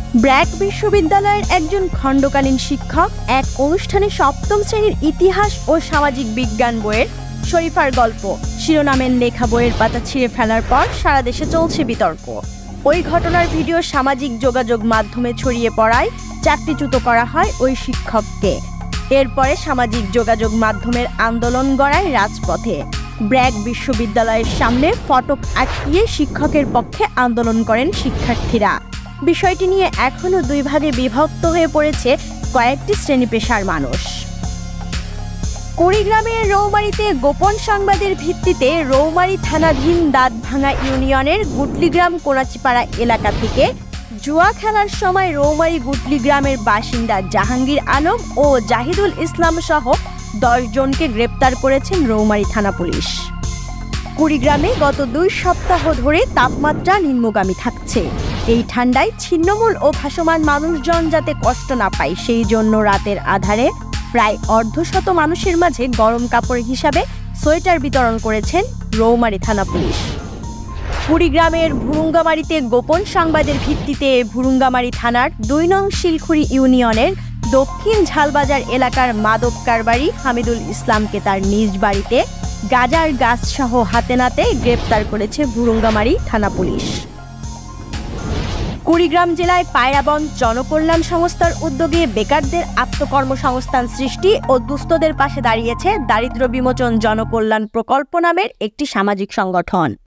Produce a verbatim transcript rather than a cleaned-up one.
ব্র্যাক বিশ্ববিদ্যালয়ের একজন খণ্ডকালীন শিক্ষক এক অনুষ্ঠানে সপ্তম শ্রেণীর ইতিহাস ও সামাজিক বিজ্ঞান বইয়ের শরীফার গল্প শিরোনামের লেখা বইয়ের পাতা ছিঁড়ে ফেলার পর সারা দেশে চলছে বিতর্ক। ওই ঘটনার ভিডিও সামাজিক যোগাযোগ মাধ্যমে ছড়িয়ে পড়ায় চাকরিচ্যুত করা হয় ওই শিক্ষককে। এরপরে সামাজিক যোগাযোগ মাধ্যমের আন্দোলন গড়ায় রাজপথে। ব্র্যাক বিশ্ববিদ্যালয়ের সামনে ফটক আটকিয়ে শিক্ষকের পক্ষে আন্দোলন করেন শিক্ষার্থীরা। বিষয়টি নিয়ে এখনও দুই ভাগে বিভক্ত হয়ে পড়েছে কয়েকটি শ্রেণী পেশার মানুষ। কুড়িগ্রামের রৌমারীতে গোপন সংবাদের ভিত্তিতে রৌমারী থানাধীন দাঁতভাঙা ইউনিয়নের গুটলিগ্রাম কোনাচিপাড়া এলাকা থেকে জুয়া খেলার সময় রৌমারী গুটলি গ্রামের বাসিন্দা জাহাঙ্গীর আলম ও জাহিদুল ইসলাম সহ দশ জনকে গ্রেপ্তার করেছেন রৌমারী থানা পুলিশ। কুড়িগ্রামে গত দুই সপ্তাহ ধরে তাপমাত্রা নিম্নগামী থাকছে। এই ঠান্ডায় ছিন্নমূল ও ভাসমান মানুষজন যাতে কষ্ট না পায় সেই জন্য রাতের আধারে প্রায় অর্ধশত মানুষের মাঝে গরম কাপড় হিসাবে সোয়েটার বিতরণ করেছেন রৌমারী থানা পুলিশ। কুড়িগ্রামের ভুরুঙ্গামারীতে গোপন সংবাদের ভিত্তিতে ভুরুঙ্গামারী থানার দুই নং শিলখুড়ি ইউনিয়নের দক্ষিণ ঝালবাজার এলাকার মাদক কারবারি হামিদুল ইসলামকে তার নিজ বাড়িতে গাঁজার গাছসহ হাতে নাতে গ্রেপ্তার করেছে ভুরুঙ্গামারী থানা পুলিশ। কুড়িগ্রাম জেলায় পায়রাবন জনকল্যাণ সংস্থার উদ্যোগে বেকারদের আত্মকর্মসংস্থান সৃষ্টি ও দুস্থদের পাশে দাঁড়িয়েছে দারিদ্র্য বিমোচন জনকল্যাণ প্রকল্প নামের একটি সামাজিক সংগঠন।